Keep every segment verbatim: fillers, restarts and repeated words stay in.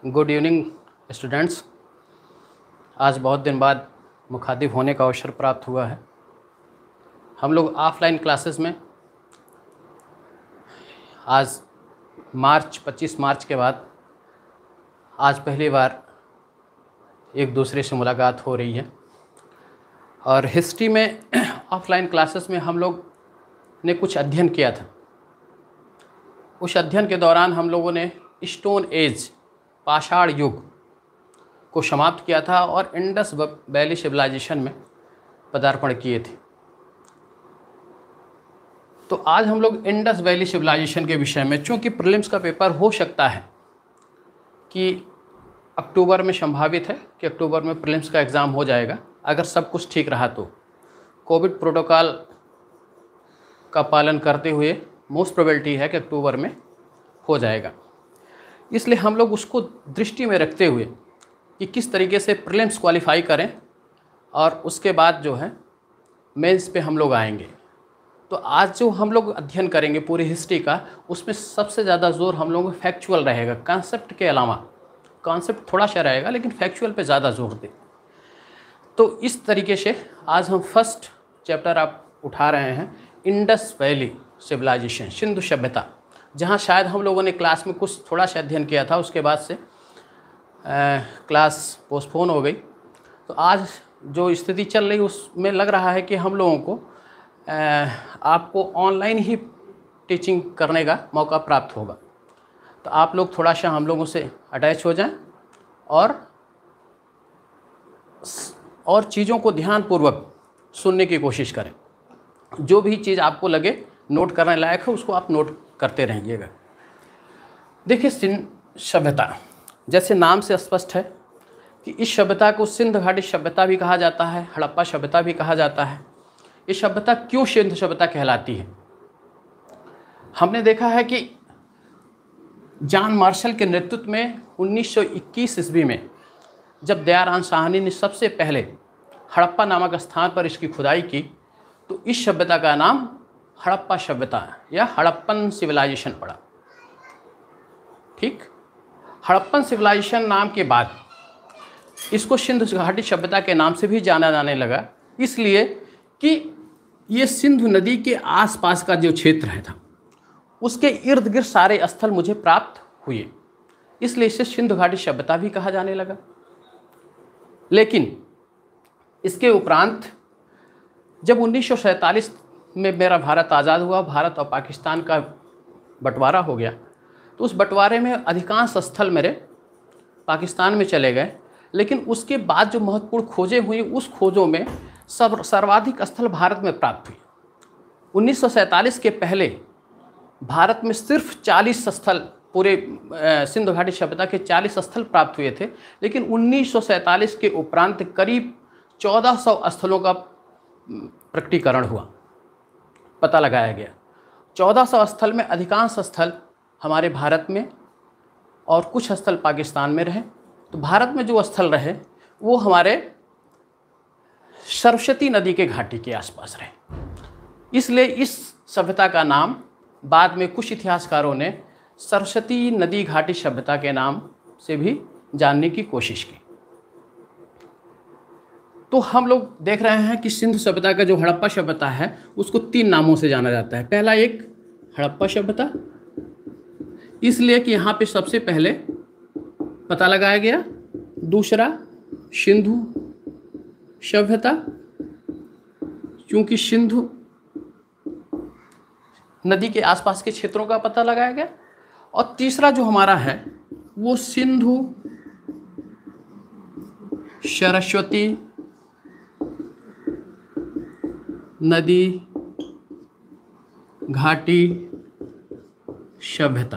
Good evening students. आज बहुत दिन बाद मुखातिब होने का अवसर प्राप्त हुआ है। हम लोग ऑफलाइन क्लासेस में आज मार्च पच्चीस मार्च के बाद आज पहली बार एक दूसरे से मुलाकात हो रही है। और हिस्ट्री में ऑफलाइन क्लासेस में हम लोग ने कुछ अध्ययन किया था। उस अध्ययन के दौरान हम लोगों ने स्टोन एज पाषाण युग को समाप्त किया था और इंडस वैली सिविलाइजेशन में पदार्पण किए थे। तो आज हम लोग इंडस वैली सिविलाइजेशन के विषय में, चूँकि प्रीलिम्स का पेपर हो सकता है कि अक्टूबर में संभावित है कि अक्टूबर में प्रीलिम्स का एग्ज़ाम हो जाएगा, अगर सब कुछ ठीक रहा तो कोविड प्रोटोकॉल का पालन करते हुए मोस्ट प्रोबेबिलिटी है कि अक्टूबर में हो जाएगा। इसलिए हम लोग उसको दृष्टि में रखते हुए कि किस तरीके से प्रीलिम्स क्वालिफाई करें और उसके बाद जो है मेंस पे हम लोग आएंगे। तो आज जो हम लोग अध्ययन करेंगे पूरी हिस्ट्री का, उसमें सबसे ज़्यादा जोर हम लोगों को फैक्चुअल रहेगा। कॉन्सेप्ट के अलावा कॉन्सेप्ट थोड़ा सा रहेगा, लेकिन फैक्चुअल पे ज़्यादा जोर दें। तो इस तरीके से आज हम फर्स्ट चैप्टर आप उठा रहे हैं, इंडस वैली सिविलाइजेशन, सिंधु सभ्यता, जहाँ शायद हम लोगों ने क्लास में कुछ थोड़ा सा अध्ययन किया था, उसके बाद से आ, क्लास पोस्टपोन हो गई। तो आज जो स्थिति चल रही उसमें लग रहा है कि हम लोगों को आ, आपको ऑनलाइन ही टीचिंग करने का मौका प्राप्त होगा। तो आप लोग थोड़ा सा हम लोगों से अटैच हो जाएं और और चीज़ों को ध्यानपूर्वक सुनने की कोशिश करें। जो भी चीज़ आपको लगे नोट करने लायक है उसको आप नोट करते रहिएगा। देखिए, सिंधु सभ्यता, जैसे नाम से स्पष्ट है कि इस सभ्यता को सिंधु घाटी सभ्यता भी कहा जाता है, हड़प्पा सभ्यता भी कहा जाता है। ये सभ्यता क्यों सिंधु सभ्यता कहलाती है? हमने देखा है कि जॉन मार्शल के नेतृत्व में उन्नीस सौ इक्कीस ईस्वी में जब दयाराम साहनी ने सबसे पहले हड़प्पा नामक स्थान पर इसकी खुदाई की, तो इस सभ्यता का नाम हड़प्पा सभ्यता या हड़प्पन सिविलाइजेशन पड़ा। ठीक, हड़प्पन सिविलाइजेशन नाम के बाद इसको सिंधु घाटी सभ्यता के नाम से भी जाना जाने लगा, इसलिए कि ये सिंधु नदी के आसपास का जो क्षेत्र है था उसके इर्द गिर्द सारे स्थल मुझे प्राप्त हुए, इसलिए इसे सिंधु घाटी सभ्यता भी कहा जाने लगा। लेकिन इसके उपरांत जब उन्नीस सौ सैंतालीस में मेरा भारत आज़ाद हुआ, भारत और पाकिस्तान का बंटवारा हो गया, तो उस बंटवारे में अधिकांश स्थल मेरे पाकिस्तान में चले गए। लेकिन उसके बाद जो महत्वपूर्ण खोजें हुई, उस खोजों में सब सर्वाधिक स्थल भारत में प्राप्त हुए। उन्नीस सौ सैंतालीस के पहले भारत में सिर्फ चालीस स्थल, पूरे सिंधु घाटी सभ्यता के चालीस स्थल प्राप्त हुए थे। लेकिन उन्नीस सौ सैंतालीस के उपरांत करीब चौदह सौ स्थलों का प्रकटीकरण हुआ, पता लगाया गया। चौदह सौ स्थल में अधिकांश स्थल हमारे भारत में और कुछ स्थल पाकिस्तान में रहे। तो भारत में जो स्थल रहे वो हमारे सरस्वती नदी के घाटी के आसपास रहे। इसलिए इस सभ्यता का नाम बाद में कुछ इतिहासकारों ने सरस्वती नदी घाटी सभ्यता के नाम से भी जानने की कोशिश की। तो हम लोग देख रहे हैं कि सिंधु सभ्यता का जो हड़प्पा सभ्यता है उसको तीन नामों से जाना जाता है। पहला एक हड़प्पा सभ्यता, इसलिए कि यहाँ पे सबसे पहले पता लगाया गया। दूसरा सिंधु सभ्यता, क्योंकि सिंधु नदी के आसपास के क्षेत्रों का पता लगाया गया। और तीसरा जो हमारा है वो सिंधु सरस्वती नदी घाटी सभ्यता।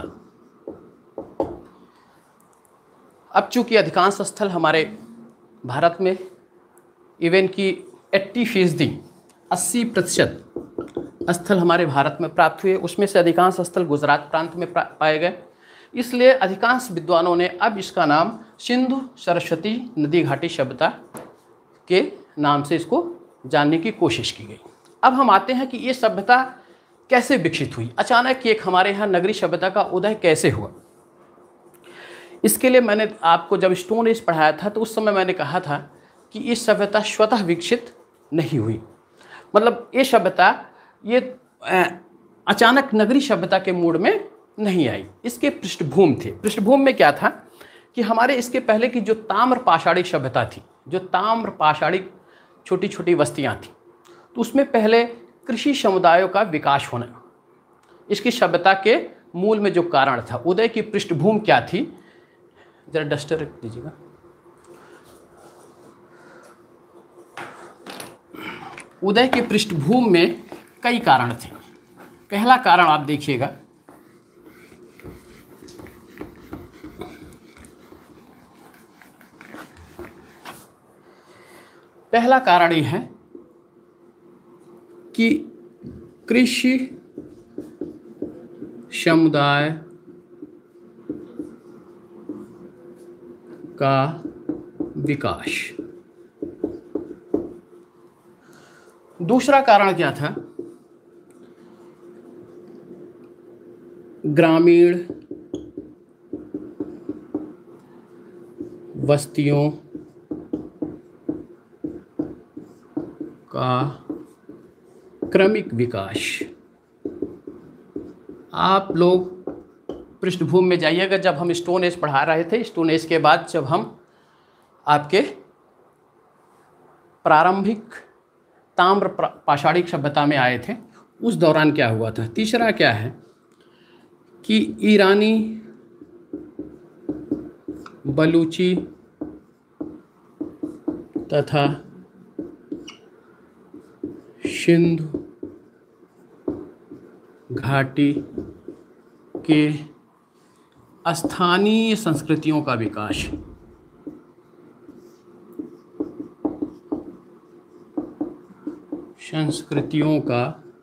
अब चूंकि अधिकांश स्थल हमारे भारत में, इवन की अस्सी फीसदी अस्सी प्रतिशत स्थल हमारे भारत में प्राप्त हुए, उसमें से अधिकांश स्थल गुजरात प्रांत में पाए गए। इसलिए अधिकांश विद्वानों ने अब इसका नाम सिंधु सरस्वती नदी घाटी सभ्यता के नाम से इसको जानने की कोशिश की गई। अब हम आते हैं कि ये सभ्यता कैसे विकसित हुई, अचानक एक हमारे यहाँ नगरी सभ्यता का उदय कैसे हुआ। इसके लिए मैंने आपको जब स्टोन एज पढ़ाया था तो उस समय मैंने कहा था कि ये सभ्यता स्वतः विकसित नहीं हुई, मतलब ये सभ्यता ये अचानक नगरी सभ्यता के मूड में नहीं आई। इसके पृष्ठभूमि थे। पृष्ठभूमि में क्या था कि हमारे इसके पहले की जो ताम्र पाषाणिक सभ्यता थी, जो ताम्र पाषाणिक छोटी छोटी बस्तियां थी, तो उसमें पहले कृषि समुदायों का विकास होना इसकी सभ्यता के मूल में जो कारण था। उदय की पृष्ठभूमि क्या थी, जरा डस्टर रख दीजिएगा। उदय की पृष्ठभूमि में कई कारण थे। पहला कारण आप देखिएगा, पहला कारण यह है कि कृषि समुदाय का विकास। दूसरा कारण क्या था, ग्रामीण बस्तियों का क्रमिक विकास। आप लोग पृष्ठभूमि में जाइएगा, जब हम स्टोन एज पढ़ा रहे थे, स्टोन एज के बाद जब हम आपके प्रारंभिक ताम्र पाषाणिक सभ्यता में आए थे, उस दौरान क्या हुआ था। तीसरा क्या है कि ईरानी, बलूची तथा सिंधु घाटी के स्थानीय संस्कृतियों का विकास। संस्कृतियों का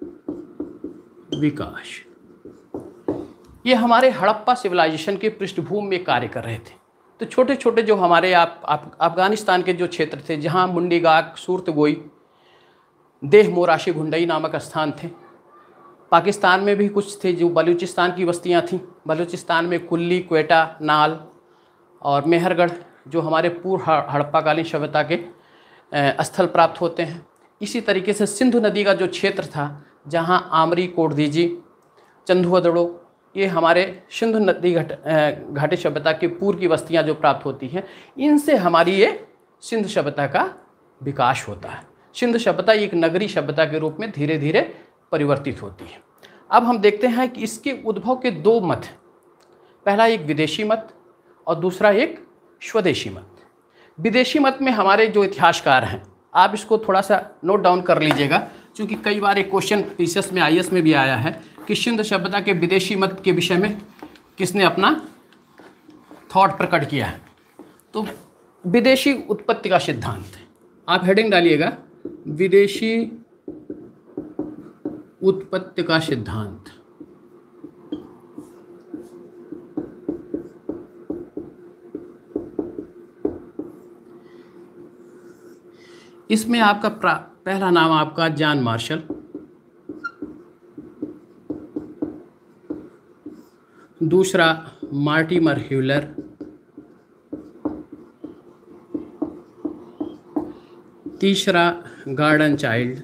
विकास ये हमारे हड़प्पा सिविलाइजेशन के पृष्ठभूमि में कार्य कर रहे थे। तो छोटे छोटे जो हमारे आप, आप अफगानिस्तान के जो क्षेत्र थे, जहाँ मुंडीगाक, सूरतगोई, देह मोराशी घुंडई नामक स्थान थे। पाकिस्तान में भी कुछ थे जो बलूचिस्तान की बस्तियां थीं। बलूचिस्तान में कुल्ली, क्वेटा, नाल और मेहरगढ़ जो हमारे पूर्व हड़प्पाकालीन सभ्यता के स्थल प्राप्त होते हैं। इसी तरीके से सिंधु नदी का जो क्षेत्र था, जहाँ आमरी, कोटदीजी, चंदुअदड़ो, ये हमारे सिंधु नदी घट घाटी सभ्यता की पूर्व की बस्तियां जो प्राप्त होती हैं, इनसे हमारी ये सिंधु सभ्यता का विकास होता है। सिंधु सभ्यता एक नगरी सभ्यता के रूप में धीरे धीरे परिवर्तित होती है। अब हम देखते हैं कि इसके उद्भव के दो मत, पहला एक विदेशी मत और दूसरा एक स्वदेशी मत। विदेशी मत में हमारे जो इतिहासकार हैं, आप इसको थोड़ा सा नोट डाउन कर लीजिएगा, क्योंकि कई बार एक क्वेश्चन पीसीएस में, आईएएस में भी आया है कि सिंधु सभ्यता के विदेशी मत के विषय में किसने अपना थॉट प्रकट किया है। तो विदेशी उत्पत्ति का सिद्धांत, आप हेडिंग डालिएगा, विदेशी उत्पत्ति का सिद्धांत। इसमें आपका पहला नाम आपका जॉन मार्शल, दूसरा मार्टिमर ह्यूलर, तीसरा गार्डन चाइल्ड,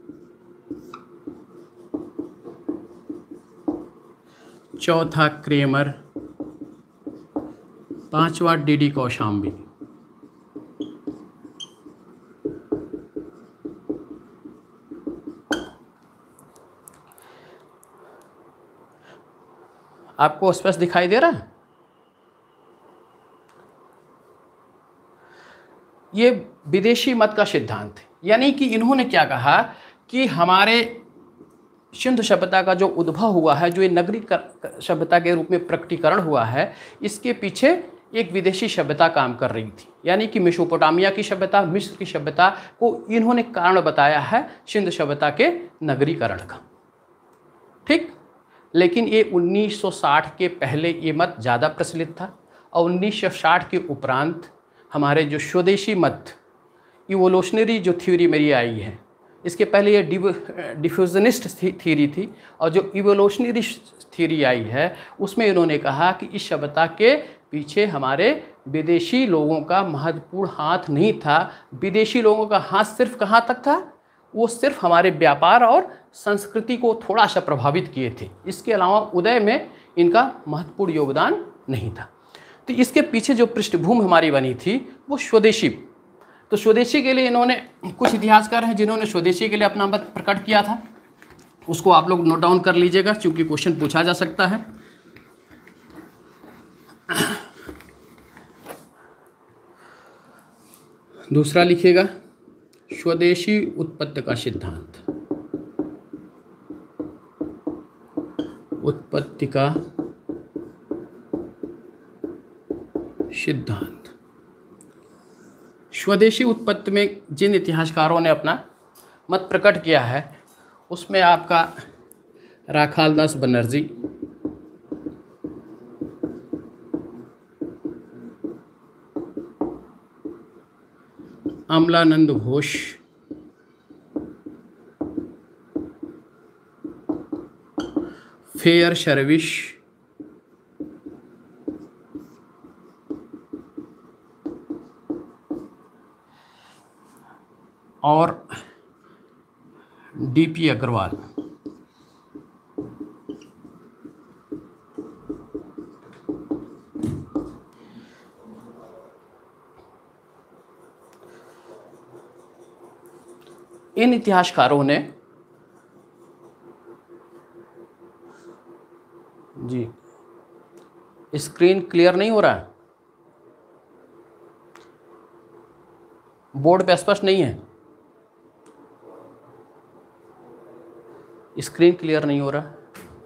चौथा क्रेमर, पांचवा डीडी कौशाम्बी। आपको स्पष्ट दिखाई दे रहा है? ये विदेशी मत का सिद्धांत है, यानी कि इन्होंने क्या कहा कि हमारे सिंधु सभ्यता का जो उद्भव हुआ है, जो ये नगरी सभ्यता के रूप में प्रकटीकरण हुआ है, इसके पीछे एक विदेशी सभ्यता काम कर रही थी। यानी कि मेसोपोटामिया की सभ्यता, मिस्र की सभ्यता को इन्होंने कारण बताया है सिंधु सभ्यता के नगरीकरण का। ठीक, लेकिन ये उन्नीस सौ साठ के पहले ये मत ज़्यादा प्रचलित था, और उन्नीस सौ साठ के उपरांत हमारे जो स्वदेशी मत, इवोल्यूशनरी जो थ्योरी मेरी आई है, इसके पहले ये डिफ्यूजनिस्ट थ्योरी थी, और जो इवोल्यूशनरी थ्योरी आई है उसमें इन्होंने कहा कि इस सभ्यता के पीछे हमारे विदेशी लोगों का महत्वपूर्ण हाथ नहीं था। विदेशी लोगों का हाथ सिर्फ कहाँ तक था? वो सिर्फ हमारे व्यापार और संस्कृति को थोड़ा सा प्रभावित किए थे। इसके अलावा उदय में इनका महत्वपूर्ण योगदान नहीं था। तो इसके पीछे जो पृष्ठभूमि हमारी बनी थी वो स्वदेशी। तो स्वदेशी के लिए इन्होंने, कुछ इतिहासकार हैं जिन्होंने स्वदेशी के लिए अपना मत प्रकट किया था, उसको आप लोग नोट डाउन कर लीजिएगा, क्योंकि क्वेश्चन पूछा जा सकता है। दूसरा लिखिएगा, स्वदेशी उत्पत्ति का सिद्धांत। उत्पत्ति का सिद्धांत। स्वदेशी उत्पत्ति में जिन इतिहासकारों ने अपना मत प्रकट किया है उसमें आपका राखालदास बनर्जी, अमलानंद घोष, फेयर शर्विश, और डीपी अग्रवाल। इन इतिहासकारों ने जी, स्क्रीन क्लियर नहीं हो रहा है, बोर्ड पे स्पष्ट नहीं है, स्क्रीन क्लियर नहीं हो रहा।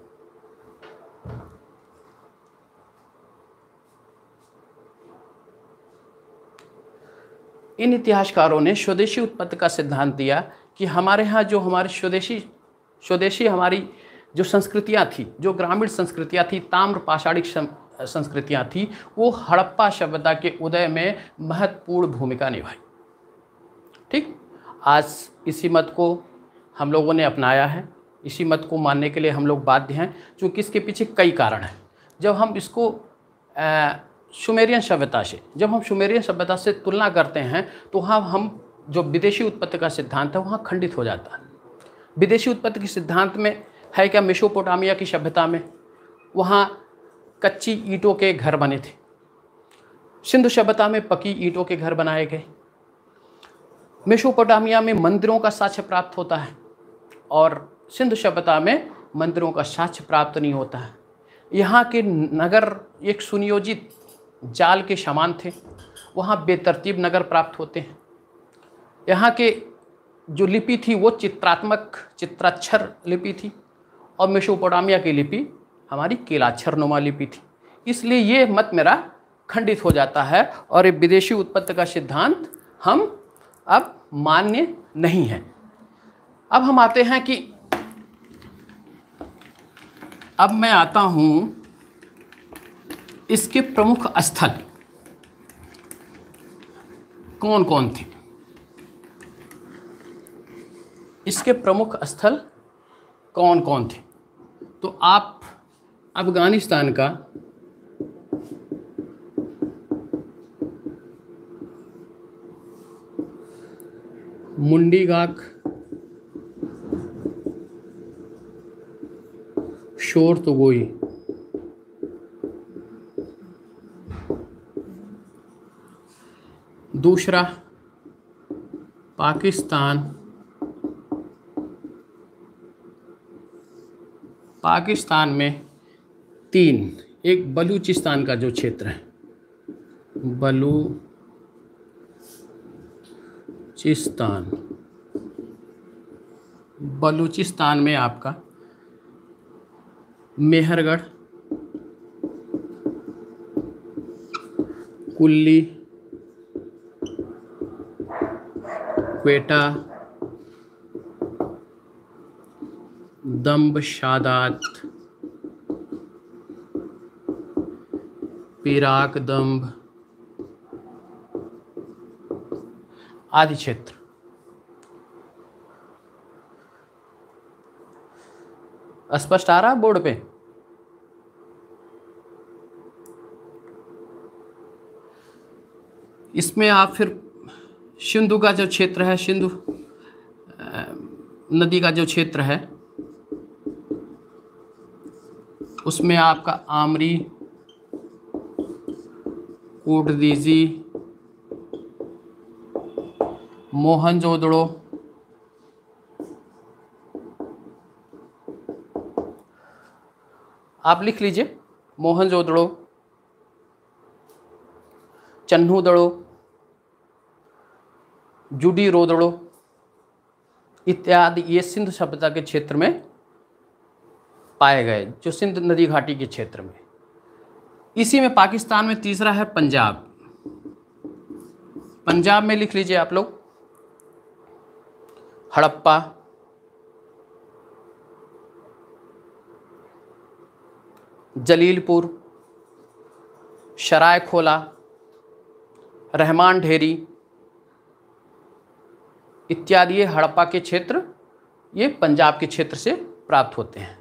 इन इतिहासकारों ने स्वदेशी उत्पत्ति का सिद्धांत दिया कि हमारे यहाँ जो हमारे स्वदेशी स्वदेशी हमारी जो संस्कृतियाँ थी, जो ग्रामीण संस्कृतियाँ थी, ताम्र पाषाणिक संस्कृतियाँ थी, वो हड़प्पा सभ्यता के उदय में महत्वपूर्ण भूमिका निभाई। ठीक, आज इसी मत को हम लोगों ने अपनाया है, इसी मत को मानने के लिए हम लोग बाध्य हैं, क्योंकि इसके पीछे कई कारण हैं। जब हम इसको सुमेरियन सभ्यता से जब हम सुमेरियन सभ्यता से तुलना करते हैं तो वहाँ हम जो विदेशी उत्पत्ति का सिद्धांत है वहाँ खंडित हो जाता है। विदेशी उत्पत्ति के सिद्धांत में है क्या? मेसोपोटामिया की सभ्यता में वहाँ कच्ची ईंटों के घर बने थे, सिंधु सभ्यता में पकी ईंटों के घर बनाए गए, मेसोपोटामिया में मंदिरों का साक्ष्य प्राप्त होता है और सिंधु सभ्यता में मंदिरों का साक्ष्य प्राप्त नहीं होता है। यहाँ के नगर एक सुनियोजित जाल के समान थे, वहाँ बेतरतीब नगर प्राप्त होते हैं। यहाँ के जो लिपि थी वो चित्रात्मक चित्राक्षर लिपि थी और मेसोपोटामिया की लिपि हमारी केलाक्षर नुमा लिपि थी। इसलिए ये मत मेरा खंडित हो जाता है और ये विदेशी उत्पत्ति का सिद्धांत हम अब मान्य नहीं है। अब हम आते हैं कि अब मैं आता हूँ इसके प्रमुख स्थल कौन कौन थे। इसके प्रमुख स्थल कौन कौन थे? तो आप अफगानिस्तान का मुंडीगाक, शोरतगोई, दूसरा पाकिस्तान पाकिस्तान में तीन, एक बलूचिस्तान का जो क्षेत्र है, बलूचिस्तान बलूचिस्तान में आपका मेहरगढ़, कुल्ली, क्वेटा, दम्ब शादात, पिराक दम्ब आदि क्षेत्र। स्पष्ट आ रहा है बोर्ड पे? इसमें आप फिर सिंधु का जो क्षेत्र है, सिंधु नदी का जो क्षेत्र है, उसमें आपका आमरी, कोटदीजी, मोहनजोदड़ो, आप लिख लीजिए, मोहनजोदड़ो, चन्हूदड़ो, जुडीरोदड़ो इत्यादि ये सिंधु सभ्यता के क्षेत्र में पाए गए, जो सिंध नदी घाटी के क्षेत्र में। इसी में पाकिस्तान में तीसरा है पंजाब। पंजाब में लिख लीजिए आप लोग, हड़प्पा, जलीलपुर, सरायखोला, रहमान ढेरी इत्यादि ये हड़प्पा के क्षेत्र, ये पंजाब के क्षेत्र से प्राप्त होते हैं।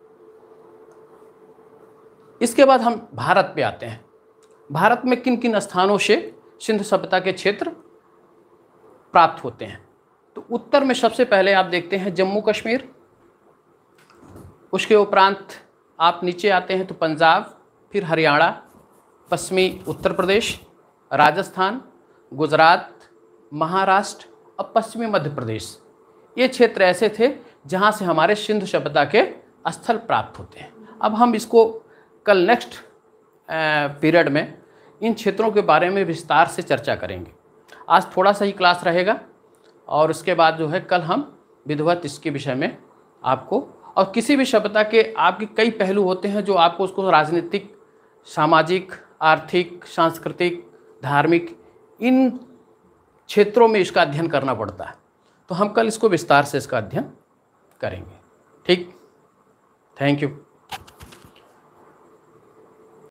इसके बाद हम भारत पे आते हैं। भारत में किन किन स्थानों से सिंधु सभ्यता के क्षेत्र प्राप्त होते हैं? तो उत्तर में सबसे पहले आप देखते हैं जम्मू कश्मीर, उसके उपरांत आप नीचे आते हैं तो पंजाब, फिर हरियाणा, पश्चिमी उत्तर प्रदेश, राजस्थान, गुजरात, महाराष्ट्र और पश्चिमी मध्य प्रदेश। ये क्षेत्र ऐसे थे जहाँ से हमारे सिंधु सभ्यता के स्थल प्राप्त होते हैं। अब हम इसको कल नेक्स्ट पीरियड में इन क्षेत्रों के बारे में विस्तार से चर्चा करेंगे। आज थोड़ा सा ही क्लास रहेगा और उसके बाद जो है कल हम विधिवत इसके विषय में आपको, और किसी भी सभ्यता के आपके कई पहलू होते हैं जो आपको उसको राजनीतिक, सामाजिक, आर्थिक, सांस्कृतिक, धार्मिक, इन क्षेत्रों में इसका अध्ययन करना पड़ता है। तो हम कल इसको विस्तार से इसका अध्ययन करेंगे। ठीक, थैंक यू।